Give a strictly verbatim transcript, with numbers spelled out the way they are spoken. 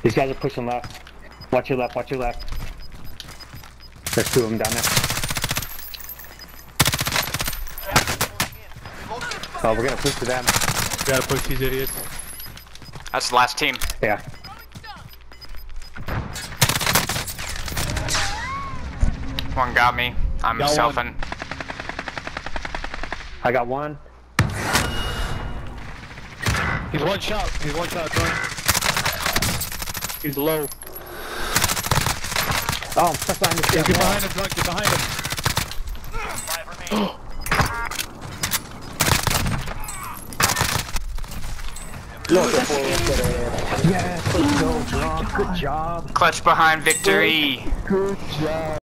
These guys are pushing left. Watch your left, watch your left. There's two of them down there. Oh, we're gonna push to them. We gotta push these idiots. That's the last team. Yeah. One got me. I'm Got selfing. I got one. He's one shot. He's one shot, drunk. He's low. Oh, I'm stuck behind the Yeah, stairs. get behind him, drunk. Get behind him. Look, yes, let's go, drunk. Good job. Clutch behind victory. Good job.